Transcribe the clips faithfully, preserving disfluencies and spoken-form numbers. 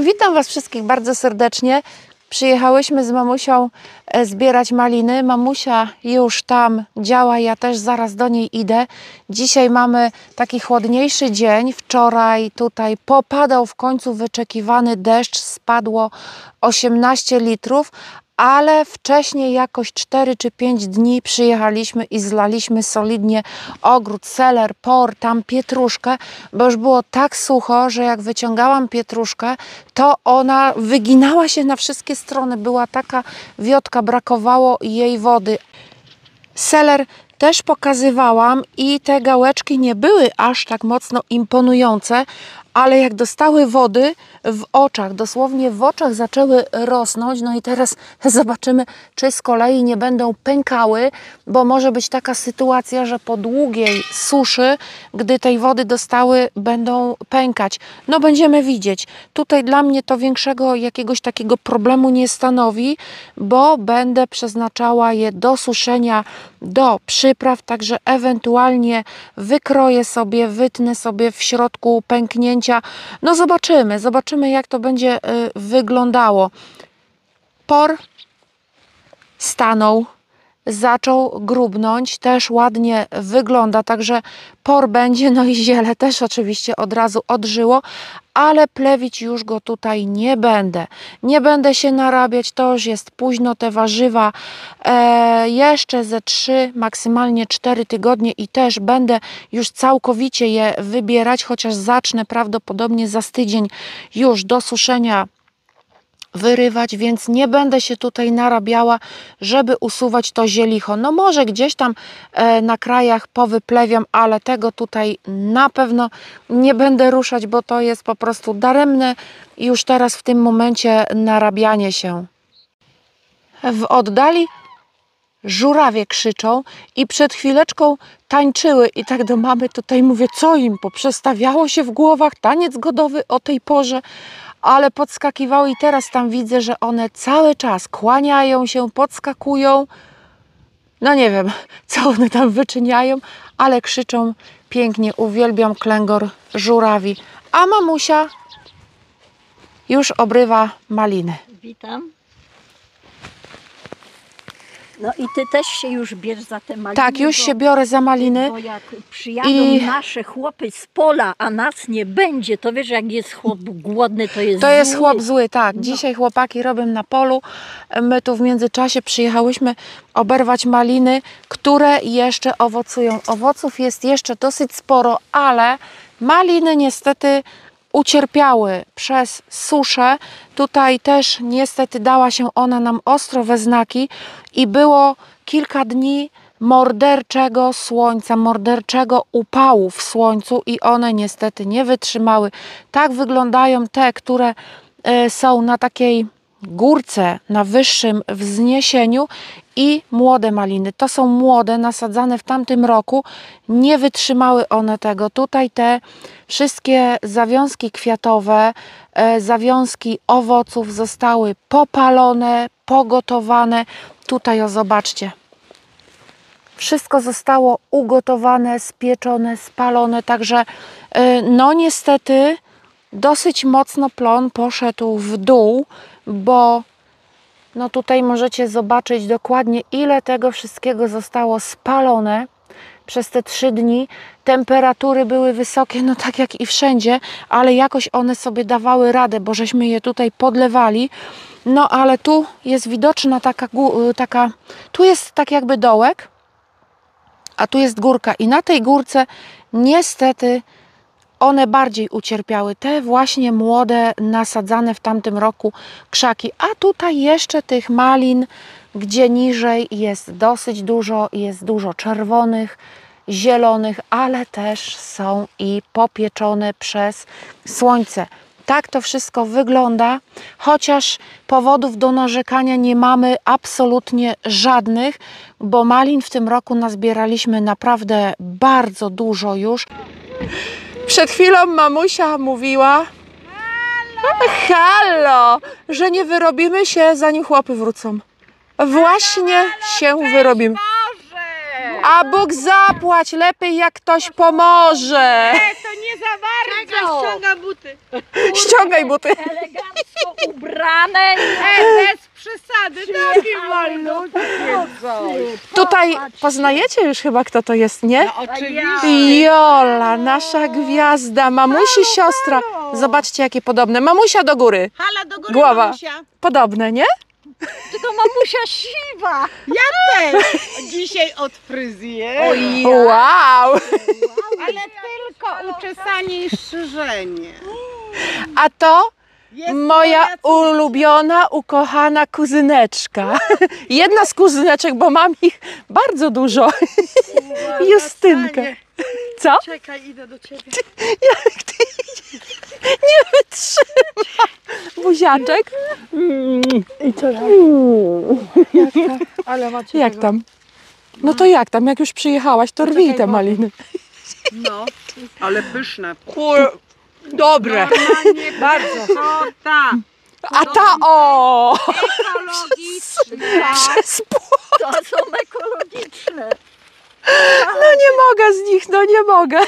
Witam Was wszystkich bardzo serdecznie. Przyjechałyśmy z mamusią zbierać maliny. Mamusia już tam działa, ja też zaraz do niej idę. Dzisiaj mamy taki chłodniejszy dzień. Wczoraj tutaj popadał w końcu wyczekiwany deszcz. Spadło osiemnaście litrów, ale wcześniej jakoś cztery czy pięć dni przyjechaliśmy i zlaliśmy solidnie ogród, seler, por, tam pietruszkę, bo już było tak sucho, że jak wyciągałam pietruszkę, to ona wyginała się na wszystkie strony. Była taka wiotka, brakowało jej wody. Seler też pokazywałam i te gałeczki nie były aż tak mocno imponujące, ale jak dostały wody w oczach, dosłownie w oczach zaczęły rosnąć. No i teraz zobaczymy, czy z kolei nie będą pękały, bo może być taka sytuacja, że po długiej suszy, gdy tej wody dostały, będą pękać. No będziemy widzieć. Tutaj dla mnie to większego jakiegoś takiego problemu nie stanowi, bo będę przeznaczała je do suszenia, do przypraw, także ewentualnie wykroję sobie, wytnę sobie w środku pęknięcia. No zobaczymy, zobaczymy jak to będzie y, wyglądało. Por stanął, zaczął grubnąć, też ładnie wygląda, także por będzie, no i ziele też oczywiście od razu odżyło, ale plewić już go tutaj nie będę. Nie będę się narabiać, to już jest późno, te warzywa e, jeszcze ze trzy, maksymalnie cztery tygodnie i też będę już całkowicie je wybierać, chociaż zacznę prawdopodobnie za tydzień już do suszenia wyrywać, więc nie będę się tutaj narabiała, żeby usuwać to zielicho. No może gdzieś tam e, na krajach powyplewiam, ale tego tutaj na pewno nie będę ruszać, bo to jest po prostu daremne już teraz w tym momencie narabianie się. W oddali żurawie krzyczą i przed chwileczką tańczyły i tak do mamy tutaj mówię, co im poprzestawiało się w głowach, taniec godowy o tej porze, ale podskakiwały i teraz tam widzę, że one cały czas kłaniają się, podskakują. No nie wiem, co one tam wyczyniają, ale krzyczą pięknie. Uwielbiam klęgor żurawi. A mamusia już obrywa maliny. Witam. No i ty też się już bierz za te maliny. Tak, już bo, się biorę za maliny. Bo jak przyjadą I... nasze chłopy z pola, a nas nie będzie, to wiesz, jak jest chłop głodny, to jest To zły. jest chłop zły, tak. No. Dzisiaj chłopaki robią na polu. My tu w międzyczasie przyjechałyśmy oberwać maliny, które jeszcze owocują. Owoców jest jeszcze dosyć sporo, ale maliny niestety ucierpiały przez suszę. Tutaj też niestety dała się ona nam ostro we znaki i było kilka dni morderczego słońca, morderczego upału w słońcu i one niestety nie wytrzymały. Tak wyglądają te, które y, są na takiej górce, na wyższym wzniesieniu i młode maliny. To są młode, nasadzane w tamtym roku. Nie wytrzymały one tego. Tutaj te wszystkie zawiązki kwiatowe, e, zawiązki owoców zostały popalone, pogotowane. Tutaj o, zobaczcie. Wszystko zostało ugotowane, spieczone, spalone. Także e, no niestety dosyć mocno plon poszedł w dół, bo no tutaj możecie zobaczyć dokładnie, ile tego wszystkiego zostało spalone przez te trzy dni. Temperatury były wysokie, no tak jak i wszędzie, ale jakoś one sobie dawały radę, bo żeśmy je tutaj podlewali. No ale tu jest widoczna taka, taka tu jest tak jakby dołek, a tu jest górka i na tej górce niestety one bardziej ucierpiały, te właśnie młode, nasadzane w tamtym roku krzaki. A tutaj jeszcze tych malin, gdzie niżej jest dosyć dużo, jest dużo czerwonych, zielonych, ale też są i popieczone przez słońce. Tak to wszystko wygląda, chociaż powodów do narzekania nie mamy absolutnie żadnych, bo malin w tym roku nazbieraliśmy naprawdę bardzo dużo już. Przed chwilą mamusia mówiła, halo, halo, że nie wyrobimy się, zanim chłopy wrócą. Właśnie się wyrobimy. A Bóg zapłać, lepiej jak ktoś pomoże. Nie, to nie za bardzo. Ściąga buty. Ściągaj buty. Elegancko zebrane. Ej, bez przesady, taki malutki coś. Tutaj poznajecie już chyba, kto to jest, nie? No oczywiście. Jola, nasza gwiazda, mamusi siostra. Zobaczcie, jakie podobne. Mamusia do góry. Hala do góry, Głowa. mamusia. Podobne, nie? Tylko mamusia siwa. Ja też. Dzisiaj od fryzjera. Wow! Ale tylko uczesanie i strzyżenie. A to Jest moja moja córka. ulubiona, ukochana kuzyneczka. Jedna z kuzyneczek, bo mam ich bardzo dużo. Justynka. Co? Czekaj, idę do ciebie. Jak ty idziesz? Nie wytrzyma. Buziaczek. Mm. I co tam? Jak tam? Ale macie Jak tego. tam? No to jak tam? Jak już przyjechałaś, to rwij te maliny. No, ale pyszne. Dobre. Normalnie bardzo. Sorta. A ta o! Ekologiczne. Przez płot. To są ekologiczne. No nie mogę z nich, no nie mogę.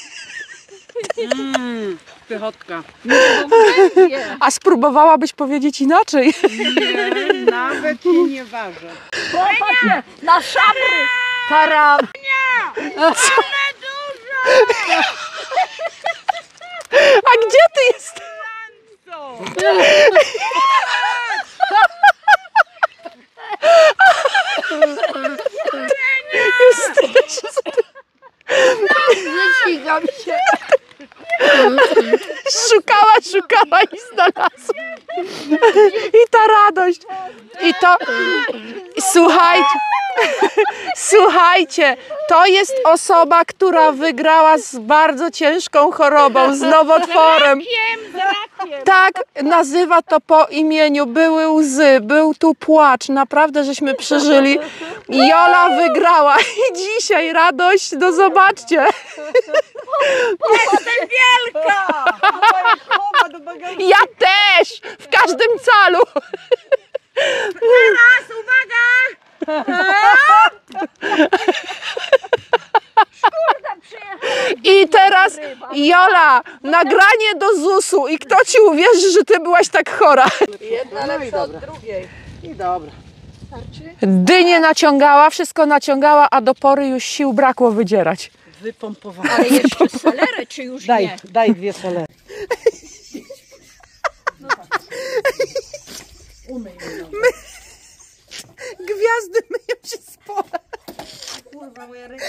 Mmm, pychotka. Nie. A spróbowałabyś powiedzieć inaczej? Nie, nawet się nie ważę. Popatrzcie, na szabry. Taram. A gdzie ty jesteś? Co? Jesteś. Ścigam się. Szukała, szukała i znalazła. I ta radość. I to... Słuchajcie. Słuchajcie, to jest osoba, która wygrała z bardzo ciężką chorobą, z nowotworem. Tak, nazywa to po imieniu. Były łzy, był tu płacz. Naprawdę, żeśmy przeżyli. Jola wygrała i dzisiaj radość, no zobaczcie. Wielka. Ja też! W każdym calu! Teraz, uwaga! I teraz Jola, nagranie do zusu i kto ci uwierzy, że ty byłaś tak chora? Jedna lepsza od drugiej. I dobra. Dynię naciągała, wszystko naciągała, a do pory już sił brakło wydzierać. Wypompowane. Ale jeszcze selerę, czy już Daj, nie? daj dwie solery. Gwiazdy myją się z pola. Kurwa, moja ręka.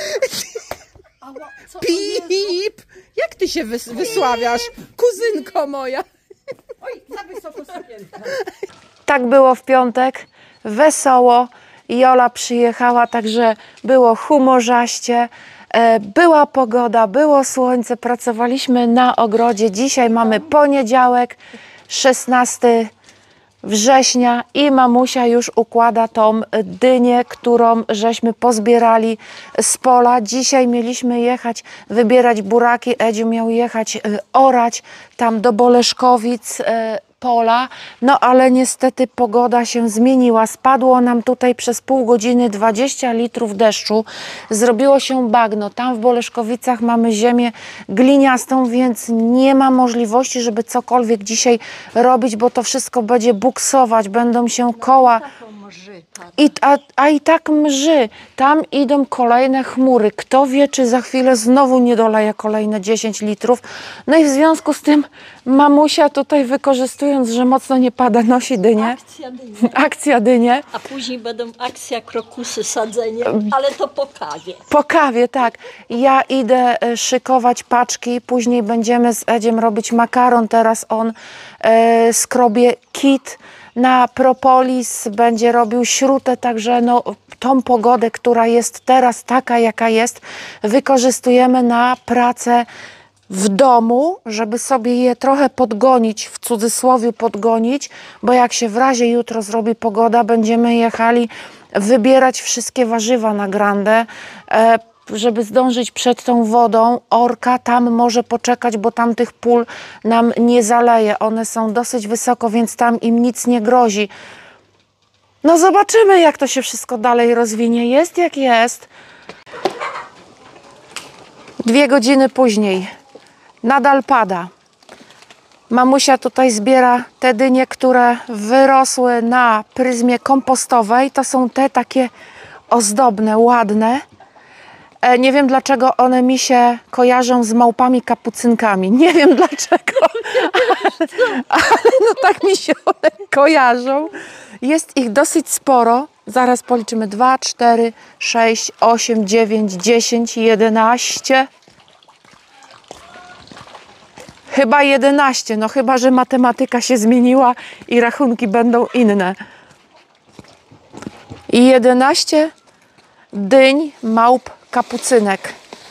Pip! Jak ty się wys wysławiasz, kuzynko moja? Oj, za wysoko sukienka. Tak było w piątek, wesoło. Jola przyjechała, także było humorzaście. E, Była pogoda, było słońce, pracowaliśmy na ogrodzie. Dzisiaj mamy poniedziałek, szesnastego września i mamusia już układa tą dynię, którą żeśmy pozbierali z pola. Dzisiaj mieliśmy jechać, wybierać buraki. Edziu miał jechać y, orać tam do Boleszkowic y, pola, no ale niestety pogoda się zmieniła. Spadło nam tutaj przez pół godziny dwadzieścia litrów deszczu. Zrobiło się bagno. Tam w Boleszkowicach mamy ziemię gliniastą, więc nie ma możliwości, żeby cokolwiek dzisiaj robić, bo to wszystko będzie buksować, będą się koła. I, a, a i tak mrzy. Tam idą kolejne chmury. Kto wie, czy za chwilę znowu nie doleje kolejne dziesięć litrów. No i w związku z tym mamusia tutaj, wykorzystując, że mocno nie pada, nosi dynię. Akcja dynia. Akcja dynie. A później będą akcja krokusy, sadzenie, ale to po kawie. Po kawie, tak. Ja idę e, szykować paczki. Później będziemy z Edziem robić makaron. Teraz on e, skrobie kit na propolis, będzie robił śrutę, także no, tą pogodę, która jest teraz taka, jaka jest, wykorzystujemy na pracę w domu, żeby sobie je trochę podgonić, w cudzysłowie podgonić, bo jak się w razie jutro zrobi pogoda, będziemy jechali wybierać wszystkie warzywa na grandę, e, żeby zdążyć przed tą wodą. Orka tam może poczekać, bo tam tych pól nam nie zaleje. One są dosyć wysoko, więc tam im nic nie grozi. No zobaczymy, jak to się wszystko dalej rozwinie. Jest jak jest. Dwie godziny później. Nadal pada. Mamusia tutaj zbiera te dynie, które wyrosły na pryzmie kompostowej. To są te takie ozdobne, ładne. E, nie wiem, dlaczego one mi się kojarzą z małpami kapucynkami. Nie wiem dlaczego, ale, ale no tak mi się one kojarzą. Jest ich dosyć sporo. Zaraz policzymy. dwa, cztery, sześć, osiem, dziewięć, dziesięć, jedenaście. Chyba jedenaście, no chyba, że matematyka się zmieniła i rachunki będą inne. I jedenaście dyń małp kapucynek.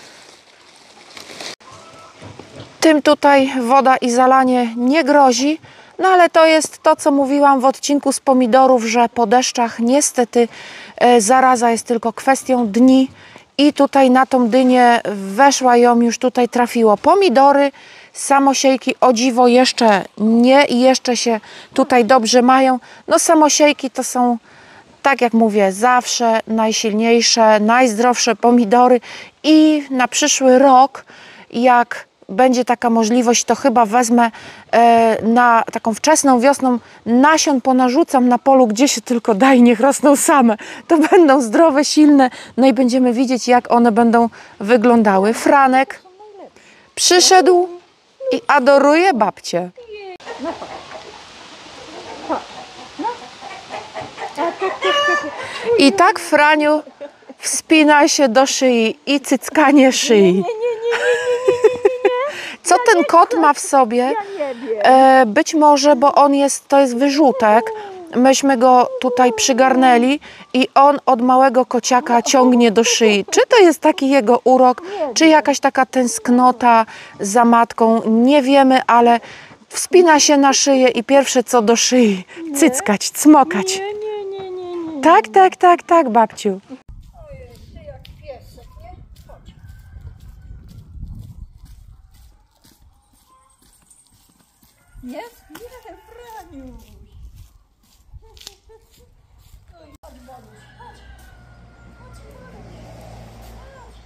Tym tutaj woda i zalanie nie grozi, no ale to jest to, co mówiłam w odcinku z pomidorów, że po deszczach niestety e, zaraza jest tylko kwestią dni i tutaj na tą dynię weszła, ją już tutaj trafiło. Pomidory, samosiejki o dziwo jeszcze nie i jeszcze się tutaj dobrze mają. No samosiejki to są, tak jak mówię, zawsze najsilniejsze, najzdrowsze pomidory i na przyszły rok, jak będzie taka możliwość, to chyba wezmę e, na taką wczesną wiosną nasion, ponarzucam na polu, gdzie się tylko da i niech rosną same. To będą zdrowe, silne, no i będziemy widzieć, jak one będą wyglądały. Franek przyszedł i adoruje babcię. I tak Franiu wspina się do szyi i cyckanie szyi. Co ten kot ma w sobie? E, być może, bo on jest, to jest wyrzutek. Myśmy go tutaj przygarnęli i on od małego kociaka ciągnie do szyi. Czy to jest taki jego urok, czy jakaś taka tęsknota za matką? Nie wiemy, ale wspina się na szyję i pierwsze co do szyi, cyckać, cmokać. Nie, nie, nie, nie, nie. Tak, tak, tak, tak, babciu. Ojej, ty jak piesek, nie? Chodź. Jest? Nie, Franiuś. Chodź, Boguś, chodź. Chodź, Boguś. Chodź.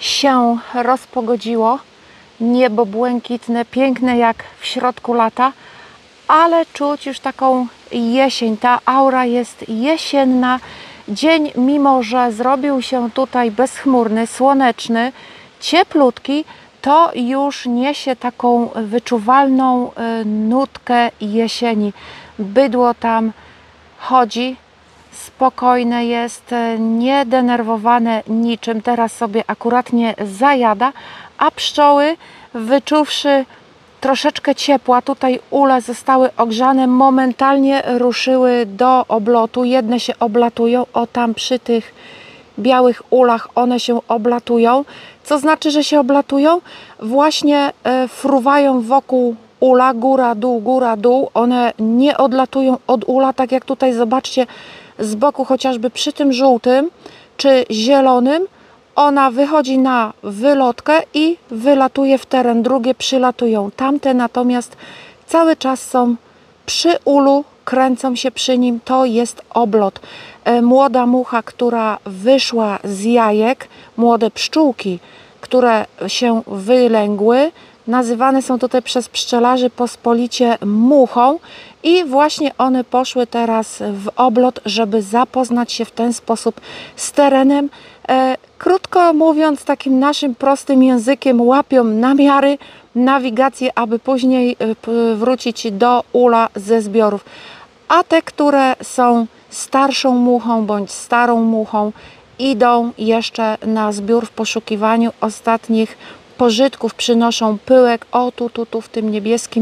się rozpogodziło. Niebo błękitne, piękne jak w środku lata, ale czuć już taką jesień. Ta aura jest jesienna. Dzień, mimo że zrobił się tutaj bezchmurny, słoneczny, cieplutki, to już niesie taką wyczuwalną nutkę jesieni. Bydło tam chodzi, spokojne jest, niedenerwowane niczym. Teraz sobie akuratnie zajada, a pszczoły, wyczuwszy troszeczkę ciepła, tutaj ule zostały ogrzane, momentalnie ruszyły do oblotu. Jedne się oblatują, o tam przy tych białych ulach one się oblatują. Co znaczy, że się oblatują? Właśnie e, fruwają wokół ula, góra, dół, góra, dół. One nie odlatują od ula, tak jak tutaj zobaczcie z boku, chociażby przy tym żółtym czy zielonym. Ona wychodzi na wylotkę i wylatuje w teren, drugie przylatują. Tamte natomiast cały czas są przy ulu, kręcą się przy nim, to jest oblot. Młoda mucha, która wyszła z jajek, młode pszczółki, które się wylęgły, nazywane są tutaj przez pszczelarzy pospolicie muchą i właśnie one poszły teraz w oblot, żeby zapoznać się w ten sposób z terenem. E, krótko mówiąc, takim naszym prostym językiem, łapią namiary, nawigację, aby później e, wrócić do ula ze zbiorów. A te, które są starszą muchą bądź starą muchą, idą jeszcze na zbiór w poszukiwaniu ostatnich pożytków, przynoszą pyłek, o tu, tu, tu w tym niebieskim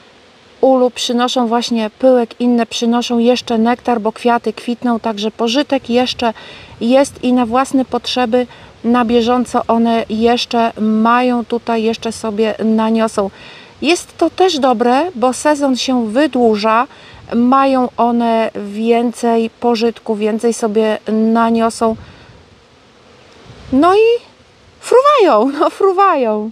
ulu przynoszą właśnie pyłek, inne przynoszą jeszcze nektar, bo kwiaty kwitną, także pożytek jeszcze jest i na własne potrzeby na bieżąco one jeszcze mają, tutaj jeszcze sobie naniosą. Jest to też dobre, bo sezon się wydłuża, mają one więcej pożytku, więcej sobie naniosą. No i fruwają, no fruwają.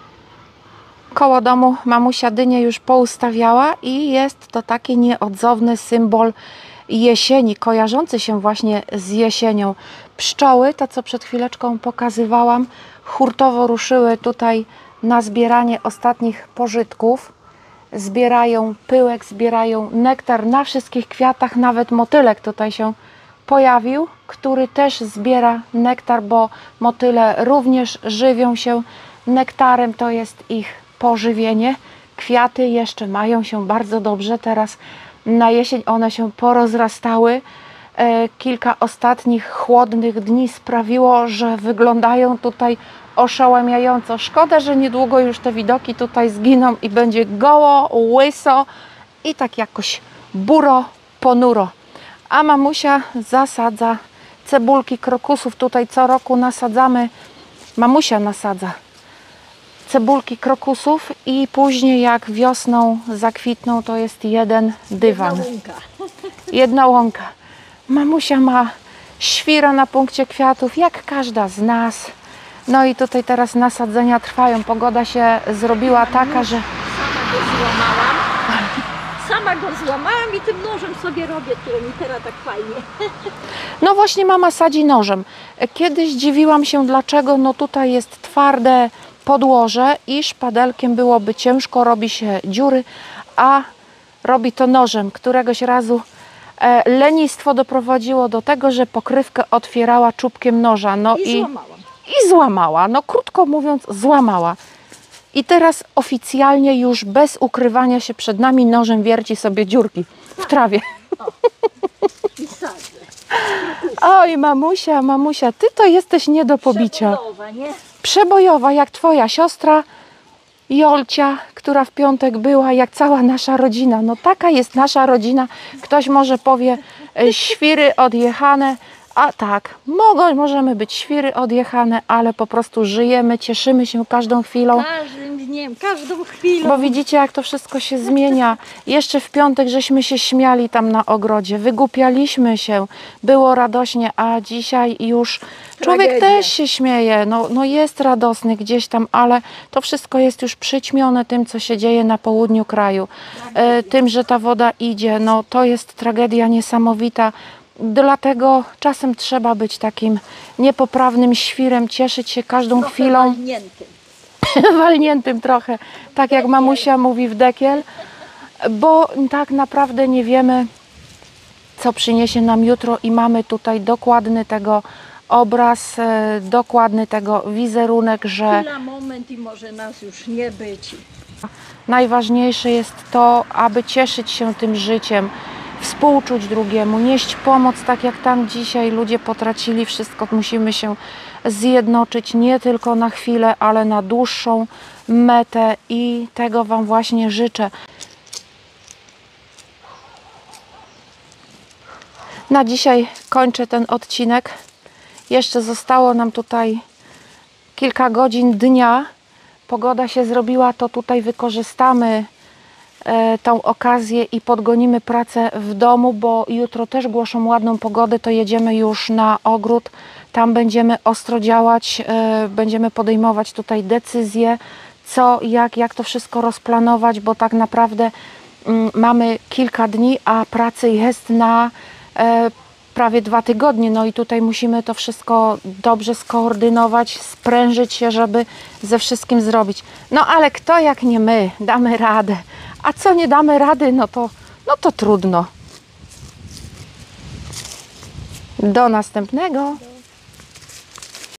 Koło domu mamusia dynię już poustawiała i jest to taki nieodzowny symbol jesieni, kojarzący się właśnie z jesienią. Pszczoły, to co przed chwileczką pokazywałam, hurtowo ruszyły tutaj na zbieranie ostatnich pożytków. Zbierają pyłek, zbierają nektar na wszystkich kwiatach, nawet motylek tutaj się pojawił, który też zbiera nektar, bo motyle również żywią się nektarem, to jest ich pożywienie. Kwiaty jeszcze mają się bardzo dobrze, teraz na jesień one się porozrastały. E, kilka ostatnich chłodnych dni sprawiło, że wyglądają tutaj oszałamiająco. Szkoda, że niedługo już te widoki tutaj zginą i będzie goło, łyso i tak jakoś buro, ponuro. A mamusia zasadza cebulki krokusów. Tutaj co roku nasadzamy, mamusia nasadza cebulki krokusów i później jak wiosną zakwitną, to jest jeden dywan. Jedna łąka. Jedna łąka. Mamusia ma świra na punkcie kwiatów, jak każda z nas. No i tutaj teraz nasadzenia trwają. Pogoda się zrobiła taka, że... Sama go złamałam. Sama go złamałam i tym nożem sobie robię, który mi teraz tak fajnie. No właśnie mama sadzi nożem. Kiedyś dziwiłam się dlaczego, no tutaj jest twarde podłoże i szpadelkiem byłoby ciężko, robi się dziury, a robi to nożem. Któregoś razu e, lenistwo doprowadziło do tego, że pokrywkę otwierała czubkiem noża. No I i, złamałam. i złamała, no krótko mówiąc złamała. I teraz oficjalnie już bez ukrywania się przed nami nożem wierci sobie dziurki w trawie. I sadzę. Oj mamusia, mamusia, ty to jesteś nie do pobicia. Przebojowa, nie? Przebojowa, jak twoja siostra Jolcia, która w piątek była, jak cała nasza rodzina. No taka jest nasza rodzina. Ktoś może powie, e, świry odjechane. A tak, mogą, możemy być świry odjechane, ale po prostu żyjemy, cieszymy się każdą chwilą. Każdym dniem, każdą chwilą. Bo widzicie, jak to wszystko się zmienia. Jeszcze w piątek żeśmy się śmiali tam na ogrodzie, wygłupialiśmy się, było radośnie, a dzisiaj już człowiek Tragedia. też się śmieje. No, no jest radosny gdzieś tam, ale to wszystko jest już przyćmione tym, co się dzieje na południu kraju. E, tym, że ta woda idzie, no to jest tragedia niesamowita. Dlatego czasem trzeba być takim niepoprawnym świrem, cieszyć się każdą Trochę chwilą, walniętym. walniętym trochę, tak jak mamusia mówi w dekiel, bo tak naprawdę nie wiemy, co przyniesie nam jutro i mamy tutaj dokładny tego obraz, e, dokładny tego wizerunek, że Chwila, moment i może nas już nie być. najważniejsze jest to, aby cieszyć się tym życiem, współczuć drugiemu, nieść pomoc, tak jak tam dzisiaj ludzie potracili wszystko. Musimy się zjednoczyć nie tylko na chwilę, ale na dłuższą metę i tego Wam właśnie życzę. Na dzisiaj kończę ten odcinek. Jeszcze zostało nam tutaj kilka godzin dnia. Pogoda się zrobiła, to tutaj wykorzystamy e, tą okazję i podgonimy pracę w domu, bo jutro też głoszą ładną pogodę, to jedziemy już na ogród. Tam będziemy ostro działać, e, będziemy podejmować tutaj decyzje, co, jak, jak to wszystko rozplanować, bo tak naprawdę mm, mamy kilka dni, a pracy jest na e, prawie dwa tygodnie, no i tutaj musimy to wszystko dobrze skoordynować, sprężyć się, żeby ze wszystkim zrobić. No ale kto jak nie my, damy radę. A co nie damy rady, no to, no to trudno. Do następnego.